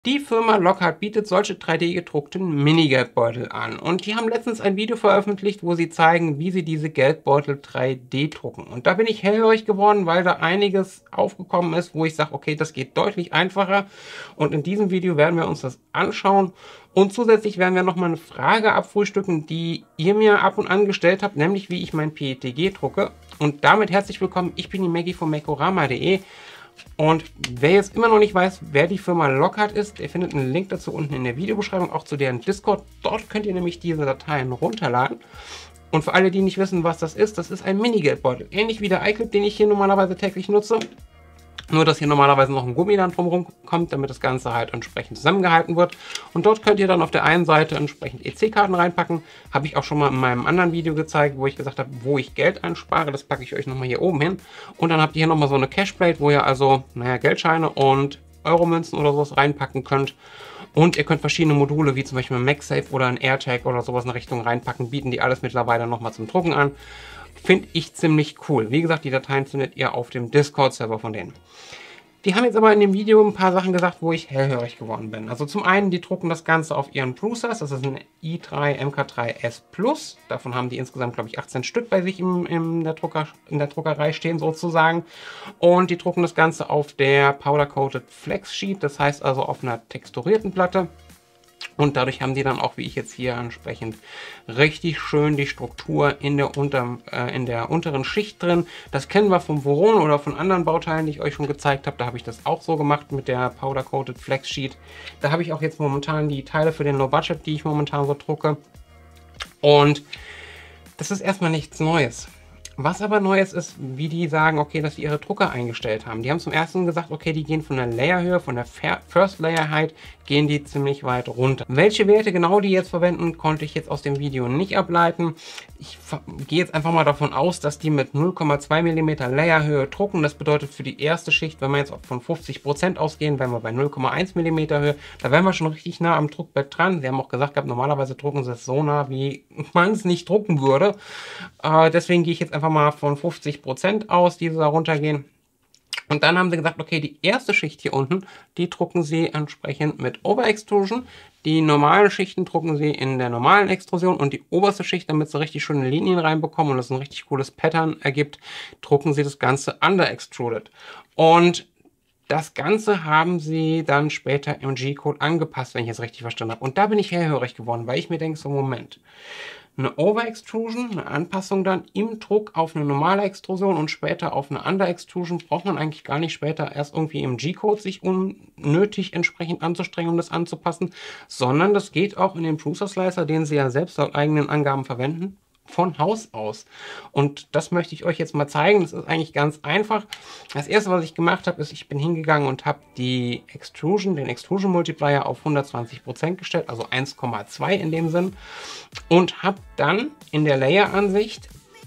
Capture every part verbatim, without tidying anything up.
Die Firma Lockhart bietet solche drei D gedruckten Mini-Geldbeutel an und die haben letztens ein Video veröffentlicht, wo sie zeigen, wie sie diese Geldbeutel drei D drucken. Und da bin ich hellhörig geworden, weil da einiges aufgekommen ist, wo ich sage, okay, das geht deutlich einfacher. Und in diesem Video werden wir uns das anschauen. Und zusätzlich werden wir nochmal eine Frage abfrühstücken, die ihr mir ab und an gestellt habt, nämlich wie ich mein P E T G drucke. Und damit herzlich willkommen, ich bin die Maggie von Macorama punkt de. Und wer jetzt immer noch nicht weiß, wer die Firma Lockhart ist, ihr findet einen Link dazu unten in der Videobeschreibung, auch zu deren Discord. Dort könnt ihr nämlich diese Dateien runterladen. Und für alle, die nicht wissen, was das ist, das ist ein Mini-Geldbeutel. Ähnlich wie der iClip, den ich hier normalerweise täglich nutze. Nur, dass hier normalerweise noch ein Gummi dann drumherum kommt, damit das Ganze halt entsprechend zusammengehalten wird. Und dort könnt ihr dann auf der einen Seite entsprechend E C-Karten reinpacken. Habe ich auch schon mal in meinem anderen Video gezeigt, wo ich gesagt habe, wo ich Geld einspare. Das packe ich euch nochmal hier oben hin. Und dann habt ihr hier nochmal so eine Cashplate, wo ihr also, naja, Geldscheine und Euromünzen oder sowas reinpacken könnt. Und ihr könnt verschiedene Module, wie zum Beispiel ein MagSafe oder ein AirTag oder sowas in Richtung reinpacken, bieten die alles mittlerweile nochmal zum Drucken an. Finde ich ziemlich cool. Wie gesagt, die Dateien findet ihr auf dem Discord-Server von denen. Die haben jetzt aber in dem Video ein paar Sachen gesagt, wo ich hellhörig geworden bin. Also zum einen, die drucken das Ganze auf ihren Prusa's. Das ist ein i drei M K drei S Plus. Davon haben die insgesamt, glaube ich, achtzehn Stück bei sich im, in, der Drucker, in der Druckerei stehen sozusagen. Und die drucken das Ganze auf der Powder Coated Flex Sheet. Das heißt also auf einer texturierten Platte. Und dadurch haben die dann auch, wie ich jetzt hier entsprechend, richtig schön die Struktur in der, unter, äh, in der unteren Schicht drin. Das kennen wir vom Voron oder von anderen Bauteilen, die ich euch schon gezeigt habe. Da habe ich das auch so gemacht mit der Powder Coated Flex Sheet. Da habe ich auch jetzt momentan die Teile für den Low Budget, die ich momentan so drucke. Und das ist erstmal nichts Neues. Was aber Neues ist, wie die sagen, okay, dass sie ihre Drucker eingestellt haben. Die haben zum ersten gesagt, okay, die gehen von der Layerhöhe, von der First Layer Height, gehen die ziemlich weit runter. Welche Werte genau die jetzt verwenden, konnte ich jetzt aus dem Video nicht ableiten. Ich gehe jetzt einfach mal davon aus, dass die mit null Komma zwei Millimeter Layerhöhe drucken. Das bedeutet für die erste Schicht, wenn wir jetzt auch von fünfzig Prozent ausgehen, wären wir bei null Komma eins Millimeter Höhe. Da wären wir schon richtig nah am Druckbett dran. Sie haben auch gesagt gehabt, normalerweise drucken sie es so nah, wie man es nicht drucken würde. Äh, deswegen gehe ich jetzt einfach mal von fünfzig Prozent aus, die da runtergehen. Und dann haben sie gesagt, okay, die erste Schicht hier unten, die drucken sie entsprechend mit Overextrusion. Die normalen Schichten drucken sie in der normalen Extrusion und die oberste Schicht, damit sie richtig schöne Linien reinbekommen und es ein richtig cooles Pattern ergibt, drucken sie das Ganze under-extruded. Und das Ganze haben sie dann später im G-Code angepasst, wenn ich es richtig verstanden habe. Und da bin ich hellhörig geworden, weil ich mir denke, so Moment, eine Over-Extrusion, eine Anpassung dann im Druck auf eine normale Extrusion und später auf eine Under-Extrusion, braucht man eigentlich gar nicht später erst irgendwie im G-Code sich unnötig entsprechend anzustrengen, um das anzupassen, sondern das geht auch in den Prusa Slicer, den sie ja selbst laut eigenen Angaben verwenden, von Haus aus. Und das möchte ich euch jetzt mal zeigen. Das ist eigentlich ganz einfach. Das erste, was ich gemacht habe, ist, ich bin hingegangen und habe die Extrusion, den Extrusion Multiplier auf hundertzwanzig Prozent gestellt, also eins Komma zwei in dem Sinn, und habe dann in der Layer-Ansicht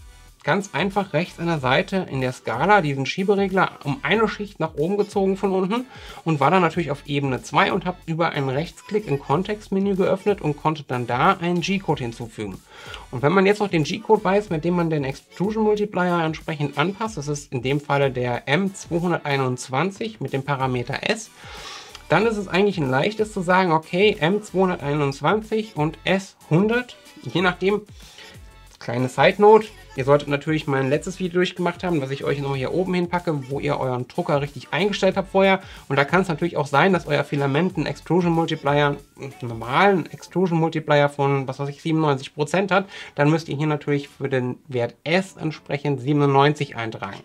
ganz einfach rechts an der Seite in der Skala diesen Schieberegler um eine Schicht nach oben gezogen von unten und war dann natürlich auf Ebene zwei und habe über einen Rechtsklick ein Kontextmenü geöffnet und konnte dann da einen G-Code hinzufügen. Und wenn man jetzt noch den G-Code weiß, mit dem man den Extrusion Multiplier entsprechend anpasst, das ist in dem Falle der M zweihunderteinundzwanzig mit dem Parameter S, dann ist es eigentlich ein leichtes zu sagen, okay, M zweihunderteinundzwanzig und S hundert, je nachdem. Kleine Side Note, ihr solltet natürlich mein letztes Video durchgemacht haben, was ich euch nochmal hier oben hinpacke, wo ihr euren Drucker richtig eingestellt habt vorher. Und da kann es natürlich auch sein, dass euer Filament einen Extrusion Multiplier, einen normalen Extrusion Multiplier von, was weiß ich, siebenundneunzig Prozent hat. Dann müsst ihr hier natürlich für den Wert S entsprechend siebenundneunzig eintragen.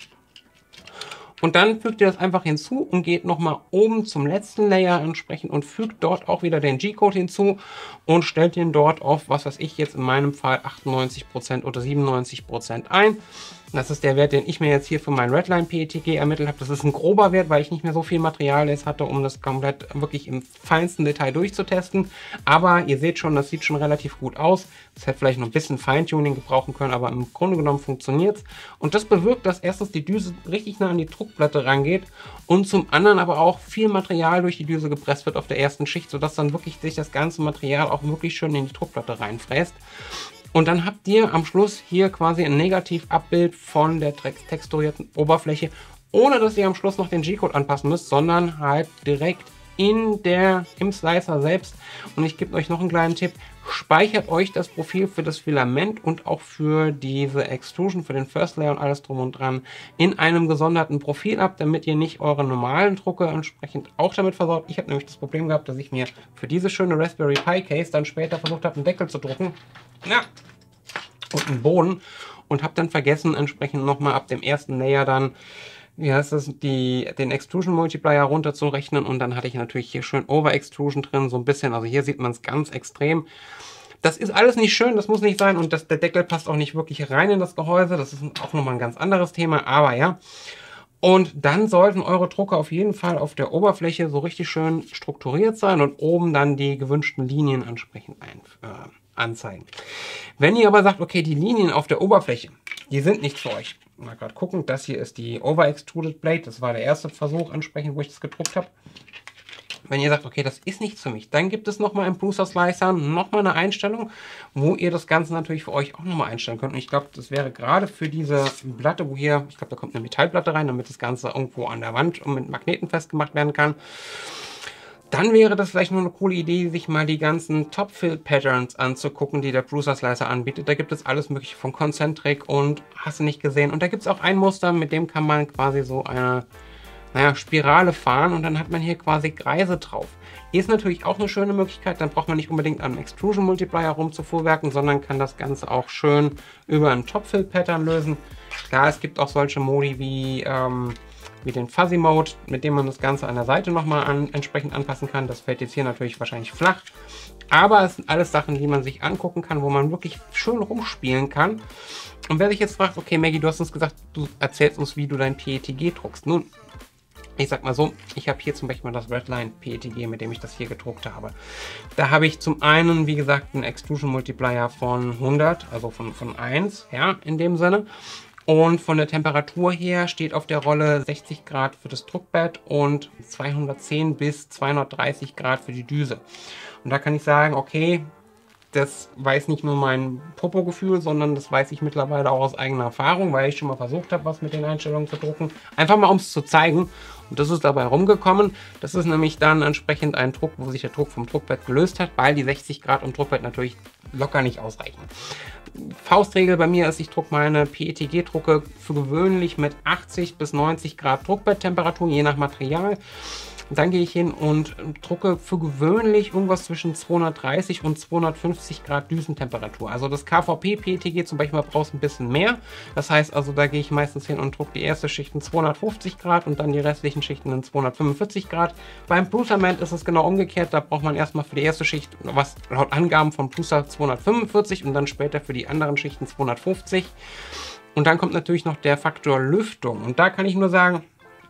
Und dann fügt ihr das einfach hinzu und geht nochmal oben zum letzten Layer entsprechend und fügt dort auch wieder den G-Code hinzu und stellt den dort auf, was weiß ich jetzt in meinem Fall, achtundneunzig Prozent oder siebenundneunzig Prozent ein. Das ist der Wert, den ich mir jetzt hier für mein Redline P E T G ermittelt habe. Das ist ein grober Wert, weil ich nicht mehr so viel Material jetzt hatte, um das komplett wirklich im feinsten Detail durchzutesten. Aber ihr seht schon, das sieht schon relativ gut aus. Das hätte vielleicht noch ein bisschen Feintuning gebrauchen können, aber im Grunde genommen funktioniert es. Und das bewirkt, dass erstens die Düse richtig nah an die Druckplatte rangeht und zum anderen aber auch viel Material durch die Düse gepresst wird auf der ersten Schicht, sodass dann wirklich sich das ganze Material auch wirklich schön in die Druckplatte reinfräst. Und dann habt ihr am Schluss hier quasi ein Negativabbild von der texturierten Oberfläche, ohne dass ihr am Schluss noch den G-Code anpassen müsst, sondern halt direkt in der, im Slicer selbst. Und ich gebe euch noch einen kleinen Tipp. Speichert euch das Profil für das Filament und auch für diese Extrusion, für den First Layer und alles drum und dran in einem gesonderten Profil ab, damit ihr nicht eure normalen Drucke entsprechend auch damit versorgt. Ich habe nämlich das Problem gehabt, dass ich mir für diese schöne Raspberry Pi Case dann später versucht habe, einen Deckel zu drucken. Ja. Und einen Boden. Und habe dann vergessen, entsprechend nochmal ab dem ersten Layer dann, wie heißt das, die, den Extrusion Multiplier runterzurechnen. Und dann hatte ich natürlich hier schön Over Extrusion drin, so ein bisschen. Also hier sieht man es ganz extrem. Das ist alles nicht schön, das muss nicht sein. Und das, der Deckel passt auch nicht wirklich rein in das Gehäuse. Das ist auch nochmal ein ganz anderes Thema, aber ja. Und dann sollten eure Drucker auf jeden Fall auf der Oberfläche so richtig schön strukturiert sein und oben dann die gewünschten Linien entsprechend ein, äh, anzeigen. Wenn ihr aber sagt, okay, die Linien auf der Oberfläche, die sind nicht für euch. Mal gerade gucken, das hier ist die Over Extruded Blade. Das war der erste Versuch entsprechend, wo ich das gedruckt habe. Wenn ihr sagt, okay, das ist nichts für mich, dann gibt es nochmal im Prusa Slicer nochmal eine Einstellung, wo ihr das Ganze natürlich für euch auch nochmal einstellen könnt. Und ich glaube, das wäre gerade für diese Platte, wo hier, ich glaube, da kommt eine Metallplatte rein, damit das Ganze irgendwo an der Wand und mit Magneten festgemacht werden kann. Dann wäre das vielleicht nur eine coole Idee, sich mal die ganzen Top-Fill-Patterns anzugucken, die der Prusa Slicer anbietet. Da gibt es alles mögliche von Concentric und hast du nicht gesehen. Und da gibt es auch ein Muster, mit dem kann man quasi so eine, naja, Spirale fahren und dann hat man hier quasi Kreise drauf. Ist natürlich auch eine schöne Möglichkeit, dann braucht man nicht unbedingt am Extrusion Multiplier rumzufuhrwerken, sondern kann das Ganze auch schön über ein Top-Fill-Pattern lösen. Klar, es gibt auch solche Modi wie, ähm, wie den Fuzzy Mode, mit dem man das Ganze an der Seite nochmal an, entsprechend anpassen kann. Das fällt jetzt hier natürlich wahrscheinlich flach. Aber es sind alles Sachen, die man sich angucken kann, wo man wirklich schön rumspielen kann. Und wer sich jetzt fragt, okay Maggie, du hast uns gesagt, du erzählst uns, wie du dein P E T G druckst. Nun, ich sag mal so, ich habe hier zum Beispiel mal das Redline P E T G, mit dem ich das hier gedruckt habe. Da habe ich zum einen, wie gesagt, einen Extrusion Multiplier von hundert, also von, von eins, ja, in dem Sinne. Und von der Temperatur her steht auf der Rolle sechzig Grad für das Druckbett und zweihundertzehn bis zweihundertdreißig Grad für die Düse. Und da kann ich sagen, okay, das weiß nicht nur mein Popo-Gefühl, sondern das weiß ich mittlerweile auch aus eigener Erfahrung, weil ich schon mal versucht habe, was mit den Einstellungen zu drucken. Einfach mal, um es zu zeigen. Und das ist dabei rumgekommen. Das ist nämlich dann entsprechend ein Druck, wo sich der Druck vom Druckbett gelöst hat, weil die sechzig Grad im Druckbett natürlich locker nicht ausreichen. Faustregel bei mir ist, ich drucke meine P E T G-Drucke für gewöhnlich mit achtzig bis neunzig Grad Druckbetttemperatur, je nach Material. Dann gehe ich hin und drucke für gewöhnlich irgendwas zwischen zweihundertdreißig und zweihundertfünfzig Grad Düsentemperatur. Also das K V P P E T G zum Beispiel braucht ein bisschen mehr. Das heißt also, da gehe ich meistens hin und drucke die erste Schicht in zweihundertfünfzig Grad und dann die restlichen Schichten in zweihundertfünfundvierzig Grad. Beim Prusa-Ment ist es genau umgekehrt. Da braucht man erstmal für die erste Schicht, was laut Angaben von Prusa zweihundertfünfundvierzig und dann später für die anderen Schichten zweihundertfünfzig. Und dann kommt natürlich noch der Faktor Lüftung. Und da kann ich nur sagen,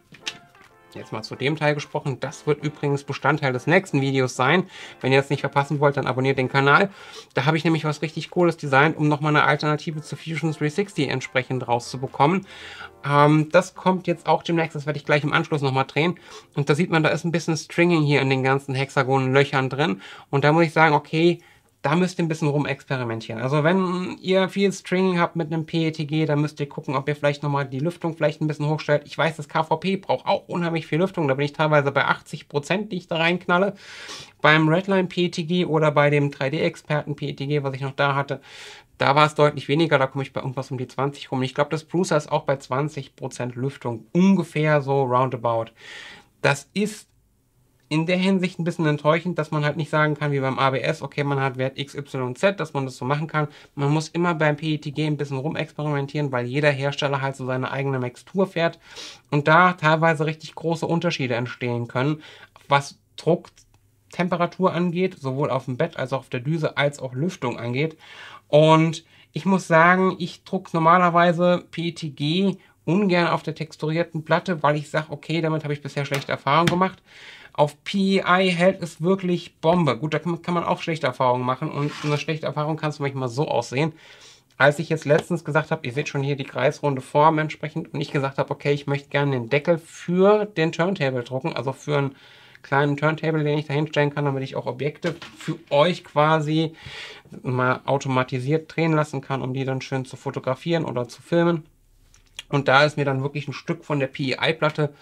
jetzt mal zu dem Teil gesprochen, das wird übrigens Bestandteil des nächsten Videos sein. Wenn ihr das nicht verpassen wollt, dann abonniert den Kanal. Da habe ich nämlich was richtig Cooles designt, um nochmal eine Alternative zu Fusion dreihundertsechzig entsprechend rauszubekommen. Ähm, das kommt jetzt auch demnächst, das werde ich gleich im Anschluss nochmal drehen. Und da sieht man, da ist ein bisschen Stringing hier in den ganzen Hexagon-Löchern drin. Und da muss ich sagen, okay, da müsst ihr ein bisschen rumexperimentieren. Also wenn ihr viel Stringing habt mit einem P E T G, dann müsst ihr gucken, ob ihr vielleicht nochmal die Lüftung vielleicht ein bisschen hochstellt. Ich weiß, das K V P braucht auch unheimlich viel Lüftung. Da bin ich teilweise bei achtzig Prozent, die ich da reinknalle. Beim Redline P E T G oder bei dem drei D-Experten P E T G, was ich noch da hatte, da war es deutlich weniger. Da komme ich bei irgendwas um die zwanzig rum. Ich glaube, das Prusa ist auch bei zwanzig Prozent Lüftung. Ungefähr so roundabout. Das ist in der Hinsicht ein bisschen enttäuschend, dass man halt nicht sagen kann, wie beim A B S, okay, man hat Wert X Y Z, dass man das so machen kann. Man muss immer beim P E T G ein bisschen rumexperimentieren, weil jeder Hersteller halt so seine eigene Mixtur fährt und da teilweise richtig große Unterschiede entstehen können, was Drucktemperatur angeht, sowohl auf dem Bett als auch auf der Düse, als auch Lüftung angeht. Und ich muss sagen, ich drucke normalerweise P E T G ungern auf der texturierten Platte, weil ich sage, okay, damit habe ich bisher schlechte Erfahrungen gemacht. Auf P E I hält es wirklich Bombe. Gut, da kann man auch schlechte Erfahrungen machen und eine schlechte Erfahrung kann es manchmal so aussehen. Als ich jetzt letztens gesagt habe, ihr seht schon hier die kreisrunde Form entsprechend und ich gesagt habe, okay, ich möchte gerne den Deckel für den Turntable drucken, also für einen kleinen Turntable, den ich da hinstellen kann, damit ich auch Objekte für euch quasi mal automatisiert drehen lassen kann, um die dann schön zu fotografieren oder zu filmen. Und da ist mir dann wirklich ein Stück von der P E I-Platte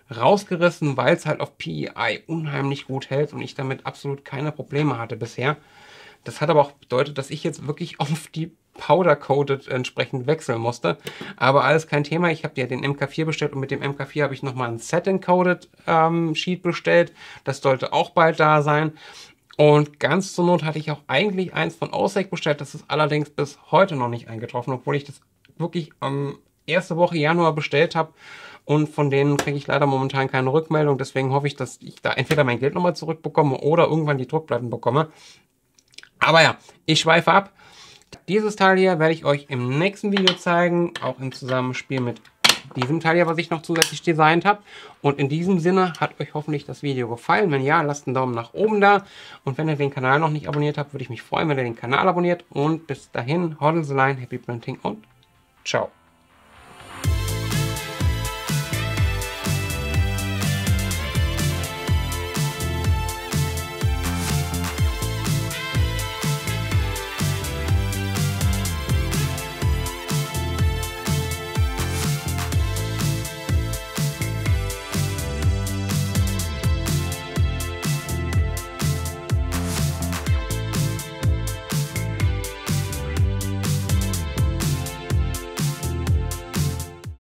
rausgerissen, weil es halt auf P E I unheimlich gut hält und ich damit absolut keine Probleme hatte bisher. Das hat aber auch bedeutet, dass ich jetzt wirklich auf die Powder-Coated entsprechend wechseln musste. Aber alles kein Thema. Ich habe ja den M K vier bestellt und mit dem M K vier habe ich nochmal ein Satin-Coated ähm, Sheet bestellt. Das sollte auch bald da sein. Und ganz zur Not hatte ich auch eigentlich eins von Osec bestellt. Das ist allerdings bis heute noch nicht eingetroffen, obwohl ich das wirklich am erste Woche Januar bestellt habe. Und von denen kriege ich leider momentan keine Rückmeldung. Deswegen hoffe ich, dass ich da entweder mein Geld nochmal zurückbekomme oder irgendwann die Druckplatten bekomme. Aber ja, ich schweife ab. Dieses Teil hier werde ich euch im nächsten Video zeigen, auch im Zusammenspiel mit diesem Teil hier, was ich noch zusätzlich designt habe. Und in diesem Sinne hat euch hoffentlich das Video gefallen. Wenn ja, lasst einen Daumen nach oben da. Und wenn ihr den Kanal noch nicht abonniert habt, würde ich mich freuen, wenn ihr den Kanal abonniert. Und bis dahin, hodl the line, happy printing und ciao.